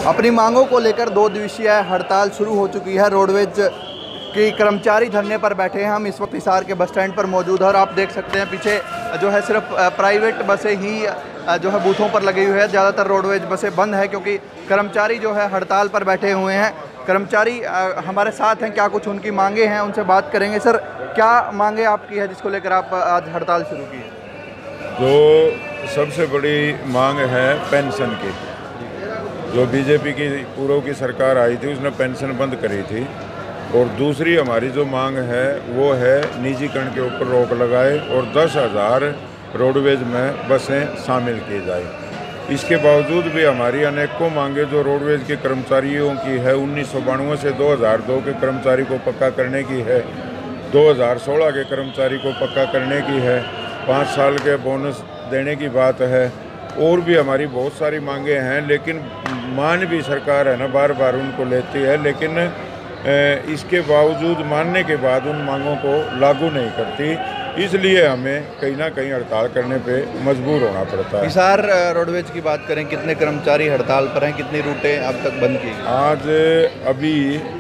अपनी मांगों को लेकर 2 दिवसीय हड़ताल शुरू हो चुकी है। रोडवेज के कर्मचारी धरने पर बैठे हैं। हम इस वक्त हिसार के बस स्टैंड पर मौजूद है और आप देख सकते हैं पीछे जो है सिर्फ प्राइवेट बसें ही जो है बूथों पर लगी हुई है। ज़्यादातर रोडवेज बसें बंद है क्योंकि कर्मचारी जो है हड़ताल पर बैठे हुए हैं। कर्मचारी हमारे साथ हैं, क्या कुछ उनकी मांगे हैं उनसे बात करेंगे। सर, क्या मांगे आपकी है जिसको लेकर आप आज हड़ताल शुरू की है? जो सबसे बड़ी मांग है पेंशन की, जो बीजेपी की पूर्व की सरकार आई थी उसने पेंशन बंद करी थी। और दूसरी हमारी जो मांग है वो है निजीकरण के ऊपर रोक लगाए और 10,000 रोडवेज में बसें शामिल की जाए। इसके बावजूद भी हमारी अनेकों मांगे जो रोडवेज के कर्मचारियों की है, 1992 से 2002 के कर्मचारी को पक्का करने की है, 2016 के कर्मचारी को पक्का करने की है, 5 साल के बोनस देने की बात है, और भी हमारी बहुत सारी मांगे हैं। लेकिन मान भी सरकार है ना बार बार उनको लेती है, लेकिन इसके बावजूद मानने के बाद उन मांगों को लागू नहीं करती। इसलिए हमें कहीं ना कहीं हड़ताल करने पे मजबूर होना पड़ता है। हिसार रोडवेज की बात करें, कितने कर्मचारी हड़ताल पर हैं, कितनी रूटें अब तक बंद की? आज अभी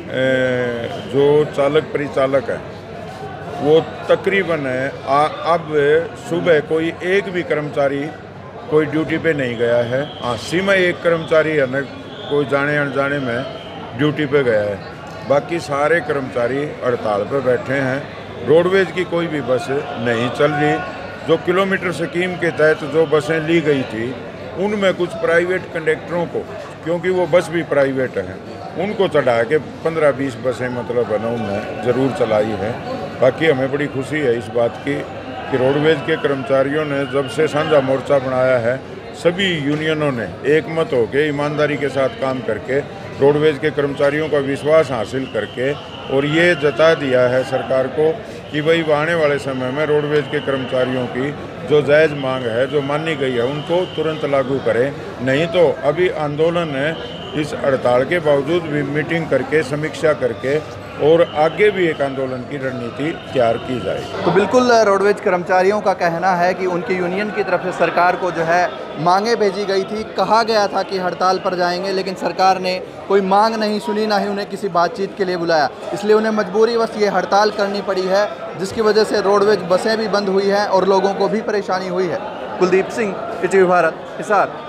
जो चालक परिचालक है वो तकरीबन है अब सुबह कोई एक भी कर्मचारी कोई ड्यूटी पे नहीं गया है। हाँ, सीमा एक कर्मचारी है ना कोई जाने अनजाने में ड्यूटी पे गया है, बाकी सारे कर्मचारी हड़ताल पे बैठे हैं। रोडवेज की कोई भी बस नहीं चल रही। जो किलोमीटर स्कीम के तहत जो बसें ली गई थी उनमें कुछ प्राइवेट कंडक्टरों को, क्योंकि वो बस भी प्राइवेट हैं, उनको चढ़ा के 15-20 बसें मतलब है ना उनमें ज़रूर चलाई है। बाकी हमें बड़ी खुशी है इस बात की कि रोडवेज के कर्मचारियों ने जब से साझा मोर्चा बनाया है, सभी यूनियनों ने एकमत होकर ईमानदारी के साथ काम करके रोडवेज के कर्मचारियों का विश्वास हासिल करके और ये जता दिया है सरकार को कि भाई आने वाले समय में रोडवेज के कर्मचारियों की जो जायज़ मांग है, जो मानी गई है, उनको तुरंत लागू करें। नहीं तो अभी आंदोलन है, इस हड़ताल के बावजूद भी मीटिंग करके समीक्षा करके और आगे भी एक आंदोलन की रणनीति तैयार की जाए। तो बिल्कुल रोडवेज कर्मचारियों का कहना है कि उनकी यूनियन की तरफ से सरकार को जो है मांगे भेजी गई थी, कहा गया था कि हड़ताल पर जाएंगे, लेकिन सरकार ने कोई मांग नहीं सुनी, ना ही उन्हें किसी बातचीत के लिए बुलाया। इसलिए उन्हें मजबूरीवश ये हड़ताल करनी पड़ी है, जिसकी वजह से रोडवेज बसें भी बंद हुई हैं और लोगों को भी परेशानी हुई है। कुलदीप सिंह, ईटीवी भारत, हिसार।